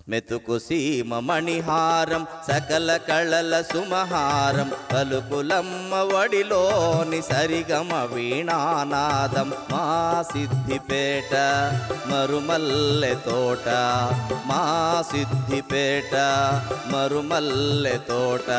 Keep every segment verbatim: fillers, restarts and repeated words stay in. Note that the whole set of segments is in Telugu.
మెతుకు సీమ మణిహారం సకల కళల సుమహారం పలుకులమ్మ వడిలోని సరిగమ వీణానాదం మా సిద్ధిపేట మరుమల్లె తోట మా సిద్ధిపేట మరుమల్లె తోట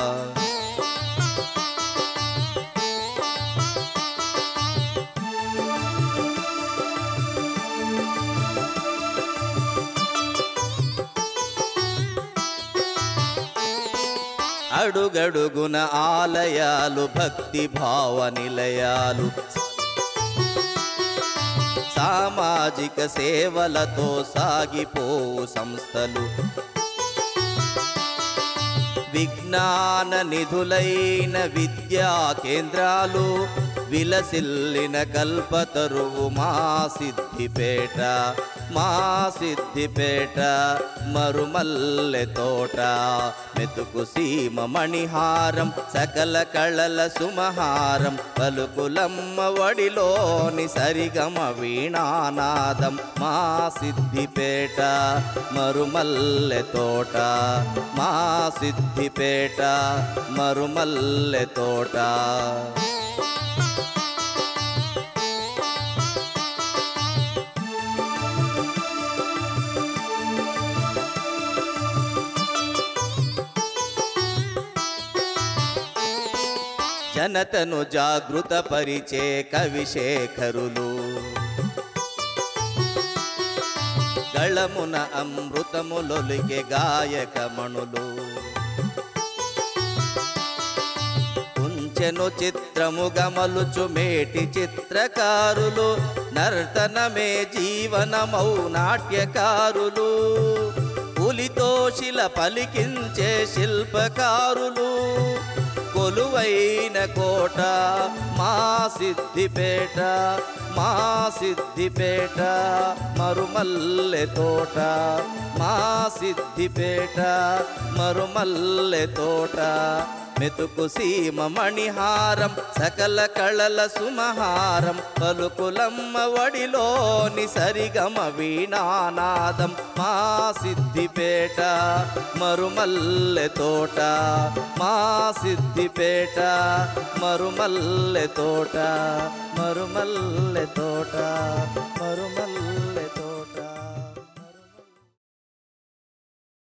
అడుగడుగున ఆలయాలు భక్తి భావ నిలయాలు సామాజిక సేవలతో సాగిపోవు సంస్థలు విజ్ఞాన నిధులైన విద్యా కేంద్రాలు విలసిల్లిన కల్పతరువు మా సిద్ధిపేట మా సిద్ధిపేట మరుమల్లె తోట మెతుకు సీమ మణిహారం సకల కళల సుమహారం పలుకులమ్మ వడిలోని సరిగమ వీణానాదం మా సిద్ధిపేట మరుమల్లె తోట మా సిద్ధిపేట మరుమల్లె తోట జనతను జాగృత పరిచే కవిశేఖరులు గళమున అమృతములొలికే గాయకమణులు కుంచెను చిత్రము గమలుచు మేటి చిత్రకారులు నర్తనమే జీవనమౌ నాట్యకారులు పులితో శిల పలికించే శిల్పకారులు కొలువైన కోట మా సిద్ధిపేట మా సిద్ధిపేట మరుమల్లె తోట మా సిద్ధిపేట మరుమల్లె తోట మెతుకు సీమ మణిహారం సకల కళల సుమహారం పలుకులమ్మ వడిలోని సరిగమ వీణానాదం మా సిద్ధిపేట మరుమల్లె తోట మా సిద్ధిపేట మరుమల్లె తోట మరుమల్లె తోట మరుమల్లె